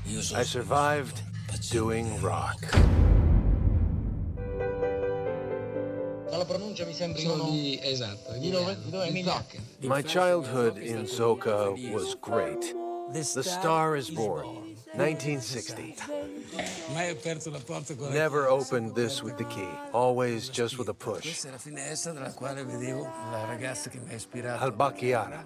I survived doing rock. My childhood in Soca was great. The Star is Born, 1960. Never opened this with the key, always just with a push. Albacchiara.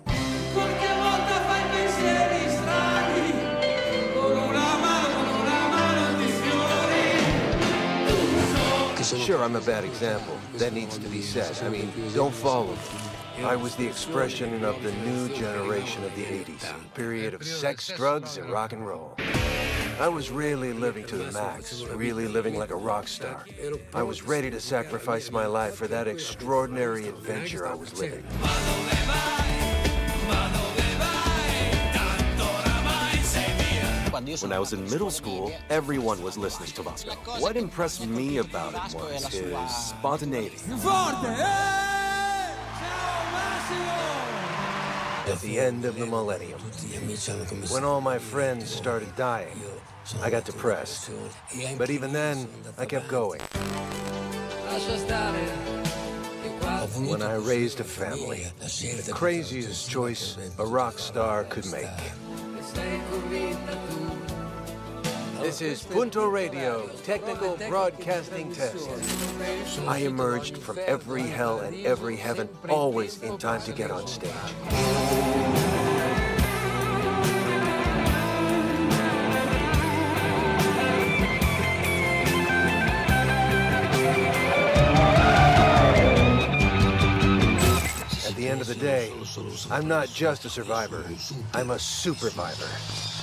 Sure, I'm a bad example. That needs to be said. I mean, don't follow me. I was the expression of the new generation of the 80s, a period of sex, drugs, and rock and roll. I was really living to the max, really living like a rock star. I was ready to sacrifice my life for that extraordinary adventure I was living. When I was in middle school, everyone was listening to Vasco. What impressed me about it was his spontaneity. At the end of the millennium, when all my friends started dying, I got depressed. But even then, I kept going. When I raised a family, the craziest choice a rock star could make. This is Punto Radio, technical broadcasting test. I emerged from every hell and every heaven, always in time to get on stage. At the end of the day, I'm not just a survivor, I'm a supervivor.